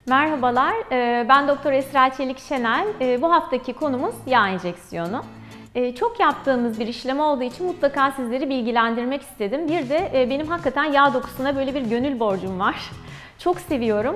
Merhabalar, ben Doktor Esra Çelik Şenel. Bu haftaki konumuz yağ enjeksiyonu. Çok yaptığımız bir işlem olduğu için mutlaka sizleri bilgilendirmek istedim. Bir de benim hakikaten yağ dokusuna böyle bir gönül borcum var. Çok seviyorum.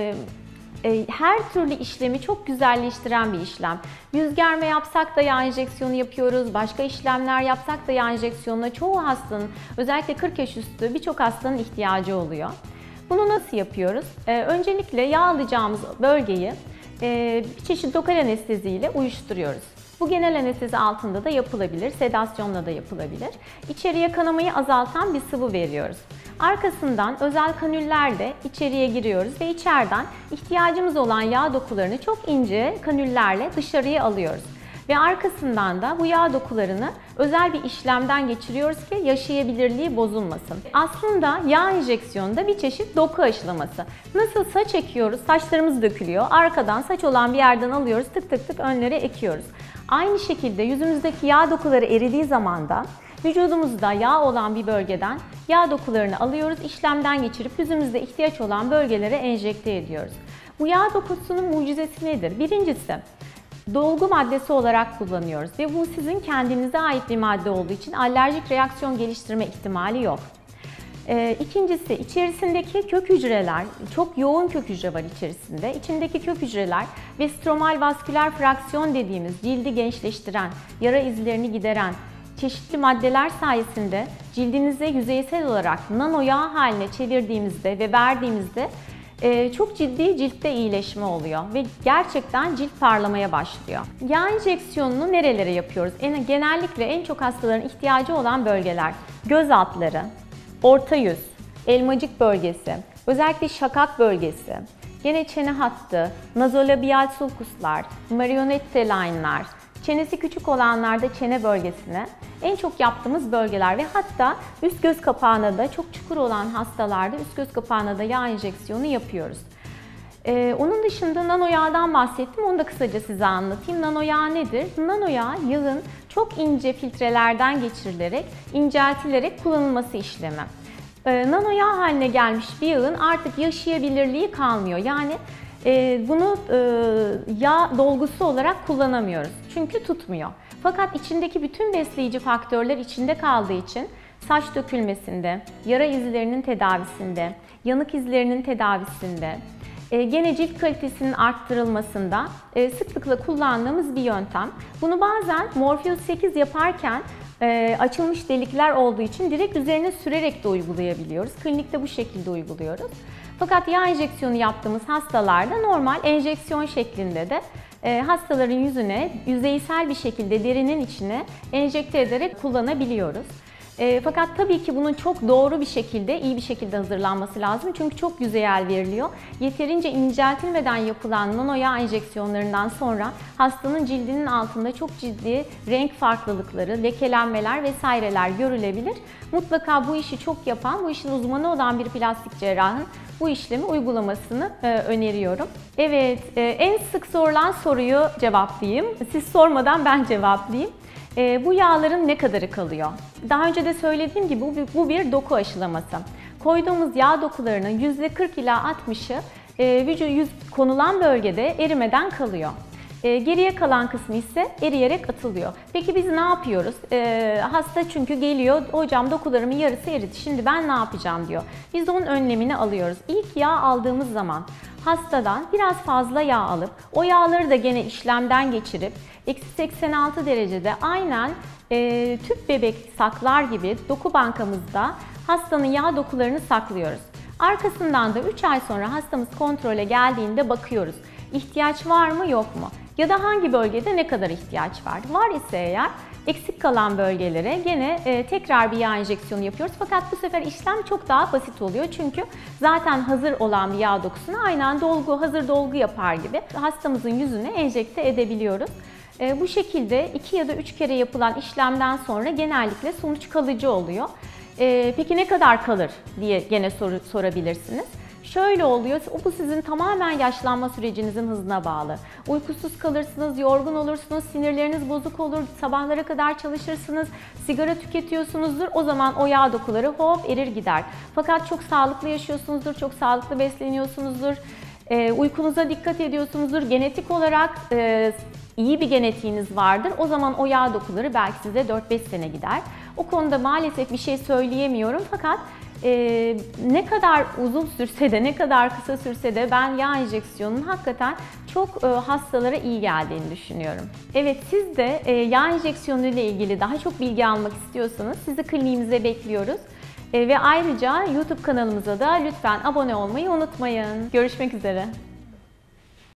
Her türlü işlemi çok güzelleştiren bir işlem. Yüz germe yapsak da yağ enjeksiyonu yapıyoruz. Başka işlemler yapsak da yağ enjeksiyonuna çoğu hastanın, özellikle 40 yaş üstü birçok hastanın ihtiyacı oluyor. Bunu nasıl yapıyoruz? Öncelikle yağ alacağımız bölgeyi bir çeşit lokal anestezi ile uyuşturuyoruz. Bu genel anestezi altında da yapılabilir, sedasyonla da yapılabilir. İçeriye kanamayı azaltan bir sıvı veriyoruz. Arkasından özel kanüllerle içeriye giriyoruz ve içeriden ihtiyacımız olan yağ dokularını çok ince kanüllerle dışarıya alıyoruz. Ve arkasından da bu yağ dokularını özel bir işlemden geçiriyoruz ki yaşayabilirliği bozulmasın. Aslında yağ enjeksiyonu da bir çeşit doku aşılaması. Nasıl saç ekiyoruz, saçlarımız dökülüyor. Arkadan saç olan bir yerden alıyoruz, tık tık tık önlere ekiyoruz. Aynı şekilde yüzümüzdeki yağ dokuları eridiği zaman da vücudumuzda yağ olan bir bölgeden yağ dokularını alıyoruz, işlemden geçirip yüzümüzde ihtiyaç olan bölgelere enjekte ediyoruz. Bu yağ dokusunun mucizesi nedir? Birincisi, dolgu maddesi olarak kullanıyoruz ve bu sizin kendinize ait bir madde olduğu için alerjik reaksiyon geliştirme ihtimali yok. İkincisi, içerisindeki kök hücreler, çok yoğun kök hücre var içerisinde. İçindeki kök hücreler ve stromal vasküler fraksiyon dediğimiz cildi gençleştiren, yara izlerini gideren çeşitli maddeler sayesinde cildinize yüzeysel olarak nano yağ haline çevirdiğimizde ve verdiğimizde çok ciddi ciltte iyileşme oluyor ve gerçekten cilt parlamaya başlıyor. Yağ enjeksiyonunu nerelere yapıyoruz? Genellikle en çok hastaların ihtiyacı olan bölgeler: göz altları, orta yüz, elmacık bölgesi, özellikle şakak bölgesi, gene çene hattı, nazolabial sulkuslar, marionette line'lar, çenesi küçük olanlarda çene bölgesine en çok yaptığımız bölgeler ve hatta üst göz kapağına da çok çukur olan hastalarda üst göz kapağına da yağ enjeksiyonu yapıyoruz. Onun dışında nano yağdan bahsettim. Onu da kısaca size anlatayım. Nano yağ nedir? Nano yağ, yağın çok ince filtrelerden geçirilerek, inceltilerek kullanılması işlemi. Nano yağ haline gelmiş bir yağın artık yaşayabilirliği kalmıyor. Yani bunu yağ dolgusu olarak kullanamıyoruz. Çünkü tutmuyor. Fakat içindeki bütün besleyici faktörler içinde kaldığı için saç dökülmesinde, yara izlerinin tedavisinde, yanık izlerinin tedavisinde, gene cilt kalitesinin arttırılmasında sıklıkla kullandığımız bir yöntem. Bunu bazen Morpheus 8 yaparken açılmış delikler olduğu için direkt üzerine sürerek de uygulayabiliyoruz. Klinikte bu şekilde uyguluyoruz. Fakat yağ enjeksiyonu yaptığımız hastalarda normal enjeksiyon şeklinde de hastaların yüzüne yüzeysel bir şekilde derinin içine enjekte ederek kullanabiliyoruz. Fakat tabii ki bunun çok doğru bir şekilde, iyi bir şekilde hazırlanması lazım. Çünkü çok yüzeyel veriliyor. Yeterince inceltilmeden yapılan nano yağ enjeksiyonlarından sonra hastanın cildinin altında çok ciddi renk farklılıkları, lekelenmeler vesaireler görülebilir. Mutlaka bu işi çok yapan, bu işin uzmanı olan bir plastik cerrahın bu işlemi uygulamasını öneriyorum. Evet, en sık sorulan soruyu cevaplayayım. Siz sormadan ben cevaplayayım. Bu yağların ne kadarı kalıyor? Daha önce de söylediğim gibi bu bir doku aşılaması. Koyduğumuz yağ dokularının %40 ila 60'ı yüz konulan bölgede erimeden kalıyor. Geriye kalan kısmı ise eriyerek atılıyor. Peki biz ne yapıyoruz? Hasta çünkü geliyor, hocam dokularımın yarısı eridi, şimdi ben ne yapacağım diyor. Biz de onun önlemini alıyoruz. İlk yağ aldığımız zaman hastadan biraz fazla yağ alıp o yağları da gene işlemden geçirip -86 derecede aynen tüp bebek saklar gibi doku bankamızda hastanın yağ dokularını saklıyoruz. Arkasından da 3 ay sonra hastamız kontrole geldiğinde bakıyoruz. İhtiyaç var mı yok mu? Ya da hangi bölgede ne kadar ihtiyaç var? Var ise eğer eksik kalan bölgelere gene tekrar bir yağ enjeksiyonu yapıyoruz. Fakat bu sefer işlem çok daha basit oluyor. Çünkü zaten hazır olan bir yağ dokusunu aynen hazır dolgu yapar gibi hastamızın yüzüne enjekte edebiliyoruz. Bu şekilde 2 ya da 3 kere yapılan işlemden sonra genellikle sonuç kalıcı oluyor. Peki ne kadar kalır diye gene sorabilirsiniz. Şöyle oluyor, bu sizin tamamen yaşlanma sürecinizin hızına bağlı. Uykusuz kalırsınız, yorgun olursunuz, sinirleriniz bozuk olur, sabahlara kadar çalışırsınız, sigara tüketiyorsunuzdur, o zaman o yağ dokuları hop erir gider. Fakat çok sağlıklı yaşıyorsunuzdur, çok sağlıklı besleniyorsunuzdur, Uykunuza dikkat ediyorsunuzdur. Genetik olarak iyi bir genetiğiniz vardır. O zaman o yağ dokuları belki size 4-5 sene gider. O konuda maalesef bir şey söyleyemiyorum fakat ne kadar uzun sürse de ne kadar kısa sürse de ben yağ enjeksiyonunun hakikaten çok hastalara iyi geldiğini düşünüyorum. Evet, siz de yağ enjeksiyonu ile ilgili daha çok bilgi almak istiyorsanız sizi kliniğimize bekliyoruz. Ve ayrıca YouTube kanalımıza da lütfen abone olmayı unutmayın. Görüşmek üzere.